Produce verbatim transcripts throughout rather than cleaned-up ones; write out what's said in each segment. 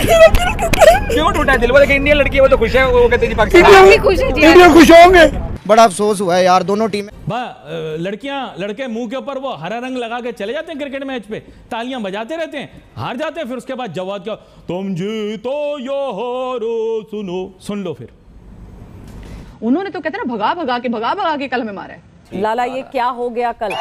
क्यों टूटा दिल? वो देखिए इंडियन लड़की है, वो तो खुश है, वो कहते हैं पाकिस्तान खुश है, इंडिया खुश होंगे। बड़ा अफसोस हुआ है यार, दोनों टीमें लड़कियां लड़के मुंह के ऊपर वो हरा रंग लगा के चले जाते हैं क्रिकेट मैच पे, तालियां बजाते रहते हैं, हार जाते हैं, फिर उसके बाद जवाब क्या, तुम जीतो यो हारो सुनो, सुन लो। फिर उन्होंने तो कहते ना भगा भगा के भगा भगा के कल में मारा है। लाला ये क्या हो गया कल?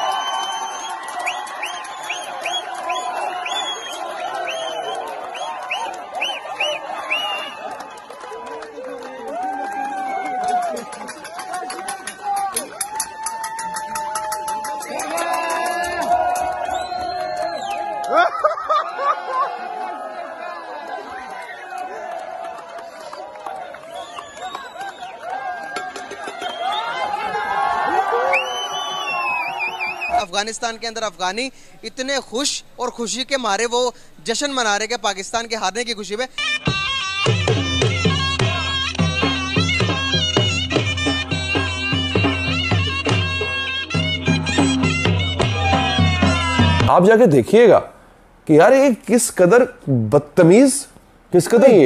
अफगानिस्तान के अंदर अफगानी इतने खुश और खुशी के मारे वो जश्न मना रहे हैं पाकिस्तान के हारने की खुशी में। आप जाके देखिएगा कि यार ये किस कदर बदतमीज, किस कदर ये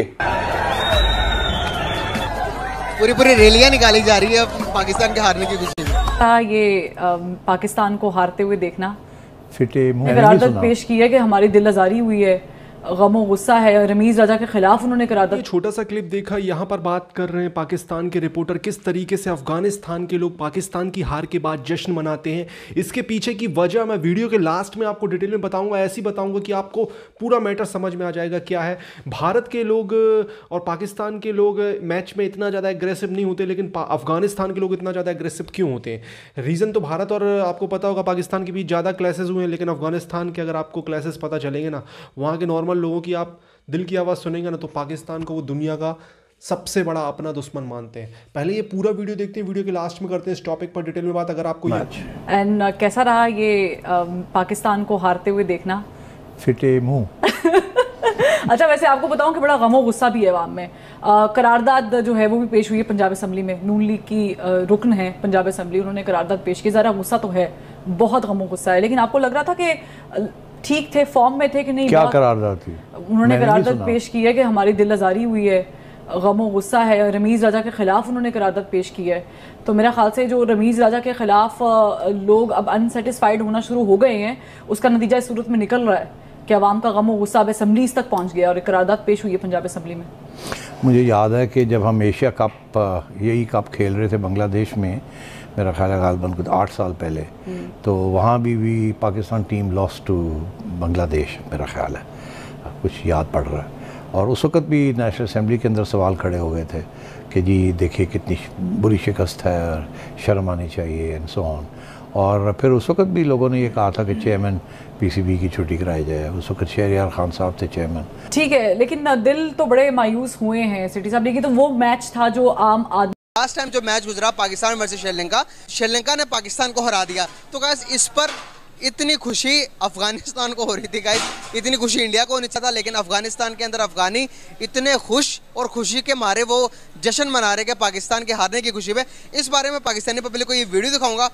पूरी पूरी रैलियां निकाली जा रही है पाकिस्तान के हारने की खुशी में। ये पाकिस्तान को हारते हुए देखना, फिटे मुंह करारदाद पेश की है कि हमारी दिल आजारी हुई है, गमो गुस्सा है, रमीज राजा के खिलाफ उन्होंने करारदाद। छोटा सा क्लिप देखा, यहाँ पर बात कर रहे हैं पाकिस्तान के रिपोर्टर किस तरीके से अफगानिस्तान के लोग पाकिस्तान की हार के बाद जश्न मनाते हैं। इसके पीछे की वजह मैं वीडियो के लास्ट में आपको डिटेल में बताऊंगा, ऐसी बताऊंगा कि आपको पूरा मैटर समझ में आ जाएगा क्या है। भारत के लोग और पाकिस्तान के लोग मैच में इतना ज़्यादा एग्रेसिव नहीं होते, लेकिन अफगानिस्तान के लोग इतना ज़्यादा एग्रेसिव क्यों होते हैं? रीज़न तो भारत और आपको पता होगा पाकिस्तान के बीच ज़्यादा क्लैसेस हुए हैं, लेकिन अफगानिस्तान के अगर आपको क्लैसेस पता चलेंगे ना, वहाँ के नॉर्मल लोगों की आप दिल की आवाज़ सुनेंगे ना, तो पाकिस्तान को वो दुनिया का सबसे बड़ा अपना दुश्मन मानते हैं। पहले ये पूरा वीडियो देखते हैं, वीडियो के लास्ट में करते हैं इस टॉपिक पर डिटेल में बात। अगर आपको एंड uh, कैसा रहा ये uh, पाकिस्तान को हारते हुए देखना? फिटे मुंह अच्छा, वैसे आपको बताऊं कि बड़ा गमो गुस्सा भी है अवाम में। uh, करारदाद जो है वो भी पेश हुई है पंजाब असम्बली में, नून लीग की uh, रुकन है पंजाब असम्बली, उन्होंने करारदाद पेश की। ज़रा गुस्सा तो है, बहुत गमो गुस्सा है, लेकिन आपको लग रहा था कि ठीक थे, फॉर्म में थे कि नहीं? क्या करारदाद थी? उन्होंने करारदाद पेश की है कि हमारी दिल आजारी हुई है, गमो गुस्सा है, रमीज राजा के खिलाफ उन्होंने करारदाद पेश की है। तो मेरा ख्याल से जो रमीज राजा के खिलाफ लोग अब अनसेटिस्फाइड होना शुरू हो गए हैं, उसका नतीजा इस सूरत में निकल रहा है कि अवाम का गमो गुस्सा अब असम्बलीज तक पहुँच गया और एक करारदाद पेश हुई है पंजाब असम्बली में। मुझे याद है कि जब हम एशिया कप, यही कप खेल रहे थे बांग्लादेश में, मेरा ख्याल है गालबन कुछ आठ साल पहले, तो वहाँ भी भी Pakistan team lost to Bangladesh, मेरा ख्याल है, कुछ याद पड़ रहा है। और उस वक़्त भी नेशनल असेंबली के अंदर सवाल खड़े हो गए थे कि जी देखिए कितनी बुरी शिकस्त है और शर्म आनी चाहिए एंड सो ऑन। और फिर उस वक़्त भी लोगों ने ये कहा था कि चेयरमैन पीसीबी की छुट्टी कराई जाए। उस वक़्त शहरयार खान साहब थे चेयरमैन। ठीक है, लेकिन दिल तो बड़े मायूस हुए हैं सिटी साहब, लेकिन तो वो मैच था जो आम आदमी लास्ट टाइम जो मैच गुजरा पाकिस्तान वर्सेस श्रीलंका, श्रीलंका ने पाकिस्तान को हरा दिया। तो गाइस इस पर इतनी खुशी अफगानिस्तान को हो रही थी गाइस, इतनी खुशी इंडिया को होनी चाहिए था, लेकिन अफगानिस्तान के अंदर अफगानी इतने खुश और खुशी के मारे वो जश्न मना रहे हैं पाकिस्तान के हारने की खुशी में। इस बारे में पाकिस्तानी पब्लिक को ये वीडियो दिखाऊंगा।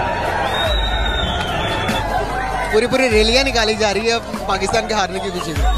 पूरी पूरी रैलियां निकाली जा रही है पाकिस्तान के हारने की खुशी में।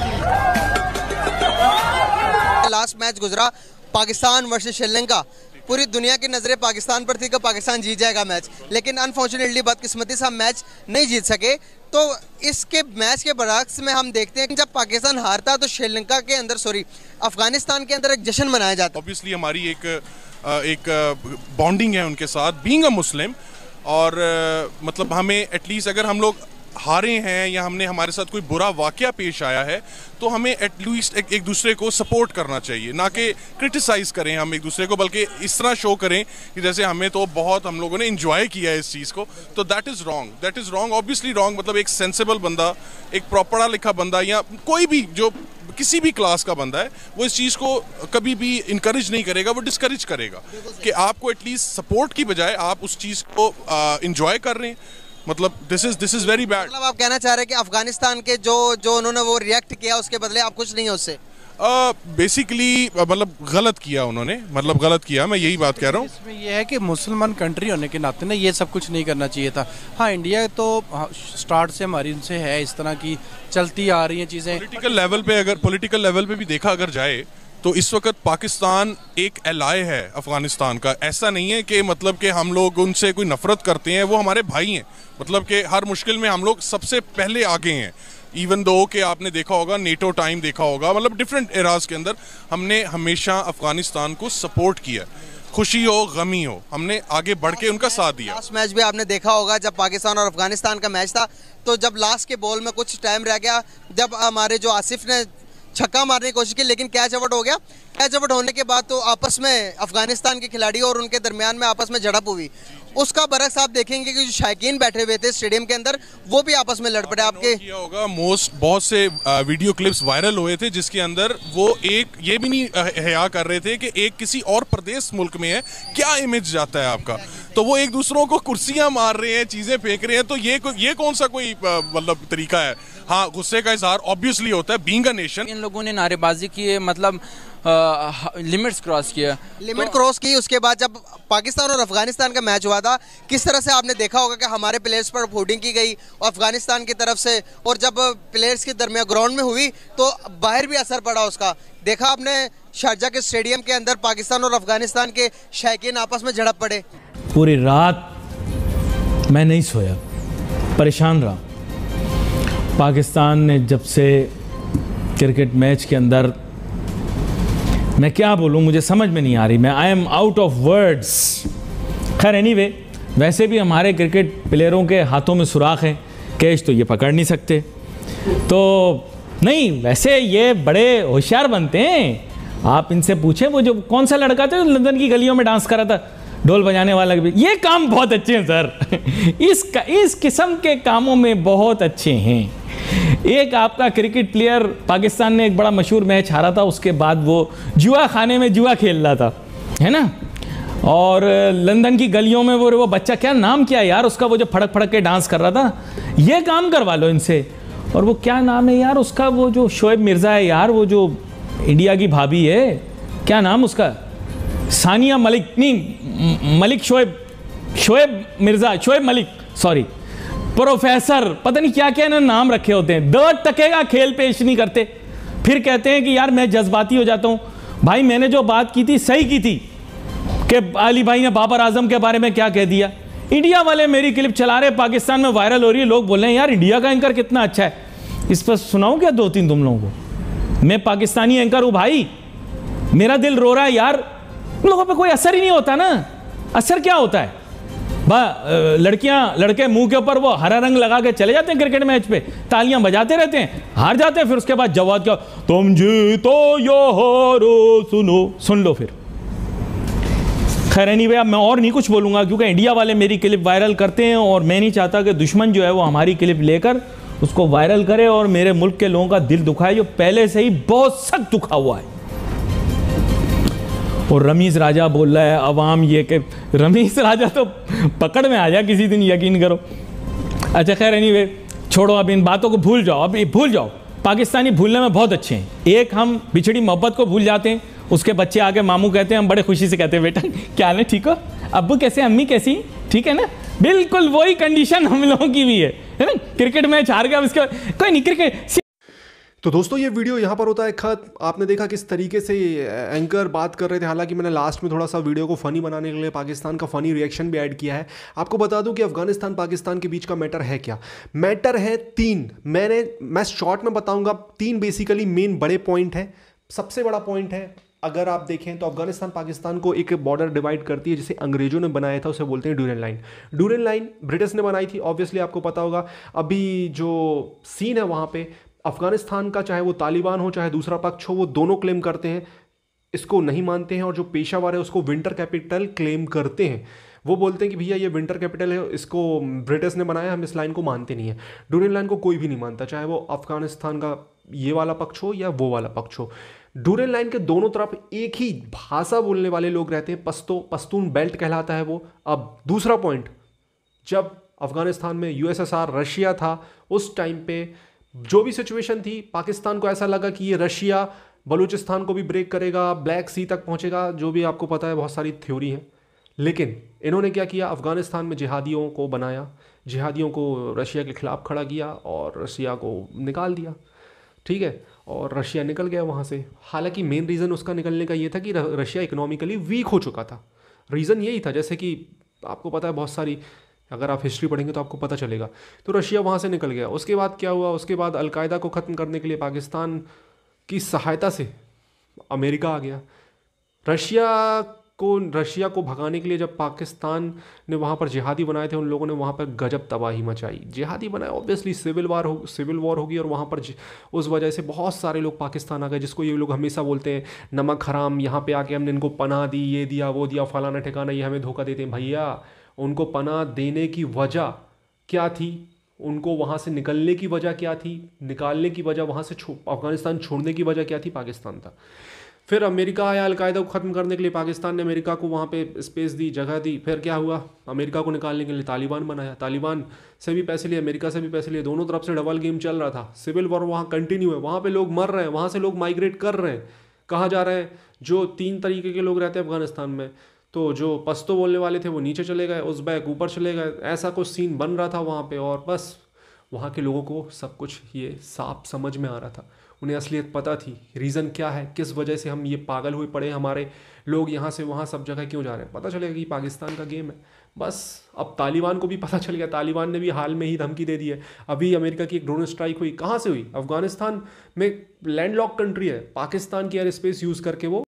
लास्ट मैच गुजरा पाकिस्तान वर्सेस श्रीलंका, पूरी दुनिया की नजरें पाकिस्तान पर थी कि पाकिस्तान जीत जाएगा मैच, लेकिन अनफॉर्चुनेटली बदकिस्मती से हम मैच नहीं जीत सके। तो इसके मैच के बरक्स में हम देखते हैं कि जब पाकिस्तान हारता तो श्रीलंका के अंदर सॉरी अफगानिस्तान के अंदर एक जश्न मनाया जाता है। ऑब्वियसली हमारी एक एक बॉन्डिंग है उनके साथ, बीइंग अ मुस्लिम, और मतलब हमें एटलीस्ट अगर हम लोग हारे हैं या हमने हमारे साथ कोई बुरा वाकया पेश आया है तो हमें एटलीस्ट एक, एक दूसरे को सपोर्ट करना चाहिए, ना कि क्रिटिसाइज़ करें हम एक दूसरे को, बल्कि इस तरह शो करें कि जैसे हमें तो बहुत हम लोगों ने इंजॉय किया है इस चीज़ को। तो that is wrong, that is wrong, obviously wrong. मतलब एक सेंसिबल बंदा, एक पढ़ा लिखा बंदा या कोई भी जो किसी भी क्लास का बंदा है, वो इस चीज़ को कभी भी इनकरेज नहीं करेगा, वो डिस्करेज करेगा कि आपको एटलीस्ट सपोर्ट की बजाय आप उस चीज़ को इंजॉय कर रहे हैं। मतलब this is this is very bad. मतलब आप कहना चाह रहे हैं कि अफगानिस्तान के जो जो उन्होंने वो रिएक्ट किया उसके बदले आप कुछ नहीं है उससे? बेसिकली uh, मतलब गलत किया उन्होंने, मतलब गलत किया, मैं यही बात कह रहा हूँ। इसमें यह है कि मुसलमान कंट्री होने के नाते ना ये सब कुछ नहीं करना चाहिए था। हाँ, इंडिया तो स्टार्ट से हमारी उनसे है, इस तरह की चलती आ रही हैं चीज़ें। पॉलिटिकल लेवल पे अगर पॉलिटिकल लेवल पे भी देखा अगर जाए तो इस वक्त पाकिस्तान एक एलाय है अफगानिस्तान का। ऐसा नहीं है कि मतलब कि हम लोग उनसे कोई नफरत करते हैं, वो हमारे भाई हैं। मतलब कि हर मुश्किल में हम लोग सबसे पहले आगे हैं। इवन दो कि आपने देखा होगा नेटो टाइम देखा होगा, मतलब डिफरेंट एराज के अंदर हमने हमेशा अफगानिस्तान को सपोर्ट किया, खुशी हो गमी हो, हमने आगे बढ़ के उनका साथ दिया। लास्ट मैच भी आपने देखा होगा जब पाकिस्तान और अफगानिस्तान का मैच था, तो जब लास्ट के बॉल में कुछ टाइम रह गया, जब हमारे जो आसिफ ने छक्का मारने की कोशिश की लेकिन कैच आउट हो गया। कैच आउट होने के बाद तो आपस में अफगानिस्तान के खिलाड़ी और उनके दरमियान में आपस में झड़प हुई। उसका बरक्स आप देखेंगे कि जो शायकीन बैठे हुए थे स्टेडियम के अंदर वो भी आपस में लड़ पड़े। आपके किया होगा मोस्ट बहुत से वीडियो क्लिप्स वायरल हुए थे जिसके अंदर वो एक ये भी नहीं हया कर रहे थे कि एक किसी और प्रदेश मुल्क में है, क्या इमेज जाता है आपका। तो वो एक दूसरों को कुर्सियां मार रहे हैं, चीजें फेंक रहे हैं, तो ये ये कौन सा कोई मतलब तरीका है। हाँ, गुस्से का इजहार ऑब्वियसली होता है बीइंग अ नेशन। इन लोगों ने नारेबाजी की है, मतलब लिमिट्स क्रॉस किया, लिमिट तो, क्रॉस की। उसके बाद जब पाकिस्तान और अफगानिस्तान का मैच हुआ था, किस तरह से आपने देखा होगा कि हमारे प्लेयर्स पर होर्डिंग की गई और अफगानिस्तान की तरफ से, और जब प्लेयर्स के दरमियान ग्राउंड में हुई तो बाहर भी असर पड़ा उसका। देखा आपने शारजा के स्टेडियम के अंदर पाकिस्तान और अफगानिस्तान के शायकीन आपस में झड़प पड़े। पूरी रात मैं नहीं सोया, परेशान रहा। पाकिस्तान ने जब से क्रिकेट मैच के अंदर, मैं क्या बोलूं, मुझे समझ में नहीं आ रही, मैं I am out of words. खैर एनीवे, वैसे भी हमारे क्रिकेट प्लेयरों के हाथों में सुराख है, कैच तो ये पकड़ नहीं सकते। तो नहीं, वैसे ये बड़े होशियार बनते हैं। आप इनसे पूछें, वो जो कौन सा लड़का था जो लंदन की गलियों में डांस कर रहा था, ढोल बजाने वाला भी, ये काम बहुत अच्छे हैं सर। इस इस किस्म के कामों में बहुत अच्छे हैं। एक आपका क्रिकेट प्लेयर, पाकिस्तान ने एक बड़ा मशहूर मैच हारा था, उसके बाद वो जुआ खाने में जुआ खेल रहा था, है ना, और लंदन की गलियों में वो वो बच्चा, क्या नाम क्या यार उसका, वो जो फड़क फड़क के डांस कर रहा था, ये काम करवा लो इनसे। और वो क्या नाम है यार उसका, वो जो शोएब मिर्ज़ा है यार, वो जो इंडिया की भाभी है, क्या नाम उसका, सानिया मलिक, नहीं मलिक, शोएब शोएब मिर्ज़ा, शोएब मलिक, सॉरी, प्रोफेसर, पता नहीं क्या क्या इन्होंने नाम रखे होते हैं। दर्द टकेगा खेल पेश नहीं करते, फिर कहते हैं कि यार मैं जज्बाती हो जाता हूं। भाई मैंने जो बात की थी सही की थी कि अली भाई ने बाबर आजम के बारे में क्या कह दिया। इंडिया वाले मेरी क्लिप चला रहे, पाकिस्तान में वायरल हो रही है, लोग बोल रहे हैं यार इंडिया का एंकर कितना अच्छा है। इस पर सुनाऊं क्या दो तीन तुम लोगों को, मैं पाकिस्तानी एंकर हूं भाई, मेरा दिल रो रहा है यार। लोगों पे कोई असर ही नहीं होता ना। असर क्या होता है, लड़कियां लड़के मुंह के ऊपर वो हरा रंग लगा के चले जाते हैं क्रिकेट मैच पे, तालियां बजाते रहते हैं, हार जाते हैं, फिर उसके बाद जवाब क्या, तुम जीतो यो हारो सुनो, सुन लो फिर। खैर एनीवे, अब मैं और नहीं कुछ बोलूंगा क्योंकि इंडिया वाले मेरी क्लिप वायरल करते हैं और मैं नहीं चाहता कि दुश्मन जो है वो हमारी क्लिप लेकर उसको वायरल करे और मेरे मुल्क के लोगों का दिल दुखाए, जो पहले से ही बहुत सख्त दुखा हुआ है। और रमीज़ राजा बोल रहा है अवाम ये कि, रमीज़ राजा तो पकड़ में आ जाए किसी दिन, यकीन करो। अच्छा खैर एनीवे, छोड़ो, अब इन बातों को भूल जाओ, अब भूल जाओ। पाकिस्तानी भूलने में बहुत अच्छे हैं। एक हम बिछड़ी मोहब्बत को भूल जाते हैं, उसके बच्चे आके मामू कहते हैं, हम बड़े खुशी से कहते हैं बेटा क्या हाल है, ठीक हो, अब्बू कैसे, अम्मी कैसी, ठीक है ना। बिल्कुल वही कंडीशन हम लोगों की भी है, है ना। क्रिकेट मैच हार गया, उसका कोई नहीं, क्रिकेट। तो दोस्तों ये वीडियो यहाँ पर होता है खत्म। आपने देखा किस तरीके से एंकर बात कर रहे थे, हालांकि मैंने लास्ट में थोड़ा सा वीडियो को फ़नी बनाने के लिए पाकिस्तान का फ़नी रिएक्शन भी ऐड किया है। आपको बता दूं कि अफगानिस्तान पाकिस्तान के बीच का मैटर है क्या। मैटर है तीन, मैंने मैं शॉर्ट में बताऊंगा, तीन बेसिकली मेन बड़े पॉइंट है। सबसे बड़ा पॉइंट है, अगर आप देखें तो अफगानिस्तान पाकिस्तान को एक बॉर्डर डिवाइड करती है जिसे अंग्रेजों ने बनाया था, उसे बोलते हैं Durand line. Durand line British ने बनाई थी, ऑब्वियसली आपको पता होगा। अभी जो सीन है वहाँ पे, अफगानिस्तान का चाहे वो तालिबान हो चाहे दूसरा पक्ष हो, वो दोनों क्लेम करते हैं, इसको नहीं मानते हैं, और जो पेशावर है उसको विंटर कैपिटल क्लेम करते हैं। वो बोलते हैं कि भैया ये विंटर कैपिटल है, इसको ब्रिटिश ने बनाया, हम इस लाइन को मानते नहीं है। ड्यूरेन लाइन को कोई भी नहीं मानता, चाहे वो अफगानिस्तान का ये वाला पक्ष हो या वो वाला पक्ष हो। ड्यूरेन लाइन के दोनों तरफ एक ही भाषा बोलने वाले लोग रहते हैं, पश्तो पश्तून बेल्ट कहलाता है वो। अब दूसरा पॉइंट, जब अफगानिस्तान में यूएसएसआर रशिया था, उस टाइम पे जो भी सिचुएशन थी, पाकिस्तान को ऐसा लगा कि ये रशिया बलूचिस्तान को भी ब्रेक करेगा, ब्लैक सी तक पहुंचेगा, जो भी आपको पता है, बहुत सारी थ्योरी है। लेकिन इन्होंने क्या किया, अफ़गानिस्तान में जिहादियों को बनाया, जिहादियों को रशिया के ख़िलाफ़ खड़ा किया और रशिया को निकाल दिया, ठीक है। और रशिया निकल गया वहाँ से। हालांकि मेन रीज़न उसका निकलने का ये था कि रशिया इकोनॉमिकली वीक हो चुका था। रीज़न यही था, जैसे कि आपको पता है बहुत सारी, अगर आप हिस्ट्री पढ़ेंगे तो आपको पता चलेगा। तो रशिया वहाँ से निकल गया। उसके बाद क्या हुआ, उसके बाद अलकायदा को ख़त्म करने के लिए पाकिस्तान की सहायता से अमेरिका आ गया। रशिया को रशिया को भगाने के लिए जब पाकिस्तान ने वहाँ पर जिहादी बनाए थे, उन लोगों ने वहाँ पर गजब तबाही मचाई। जिहादी बनाए, ऑब्वियसली सिविल वार हो सिविल वॉर होगी और वहाँ पर उस वजह से बहुत सारे लोग पाकिस्तान आ गए, जिसको ये लोग हमेशा बोलते हैं नमक हराम, यहाँ पे आके हमने इनको पनाह दी, ये दिया वो दिया, फलाना ठिकाना, ये हमें धोखा देते हैं। भैया उनको पनाह देने की वजह क्या थी, उनको वहाँ से निकलने की वजह क्या थी, निकालने की वजह, वहाँ से अफगानिस्तान छोड़ने की वजह क्या थी, पाकिस्तान था। फिर अमेरिका आया अलकायदा को ख़त्म करने के लिए, पाकिस्तान ने अमेरिका को वहाँ पे स्पेस दी, जगह दी। फिर क्या हुआ, अमेरिका को निकालने के लिए तालिबान बनाया, तालिबान से भी पैसे लिए, अमेरिका से भी पैसे लिए, दोनों तरफ से डबल गेम चल रहा था। सिविल वॉर वहाँ कंटिन्यू है, वहाँ पे लोग मर रहे हैं, वहाँ से लोग माइग्रेट कर रहे हैं। कहाँ जा रहे हैं, जो तीन तरीके के लोग रहते हैं अफगानिस्तान में, तो जो पश्तो बोलने वाले थे वो नीचे चले गए, उज़्बेक ऊपर चले गए, ऐसा कुछ सीन बन रहा था वहाँ पे। और बस वहाँ के लोगों को सब कुछ ये साफ समझ में आ रहा था, उन्हें असलियत पता थी, रीज़न क्या है, किस वजह से हम ये पागल हुए पड़े, हमारे लोग यहाँ से वहाँ सब जगह क्यों जा रहे हैं। पता चलेगा कि पाकिस्तान का गेम है। बस अब तालिबान को भी पता चल गया, तालिबान ने भी हाल में ही धमकी दे दी है। अभी अमेरिका की एक ड्रोन स्ट्राइक हुई, कहाँ से हुई, अफगानिस्तान में लैंडलॉक कंट्री है, पाकिस्तान की एयर स्पेस यूज़ करके वो